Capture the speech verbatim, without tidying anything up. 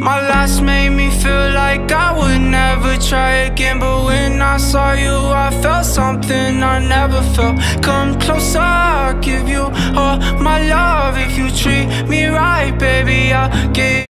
My last made me feel like I would never try again, but when I saw you I felt something I never felt. Come closer, I'll give you all my love. If you treat me right, baby, I'll give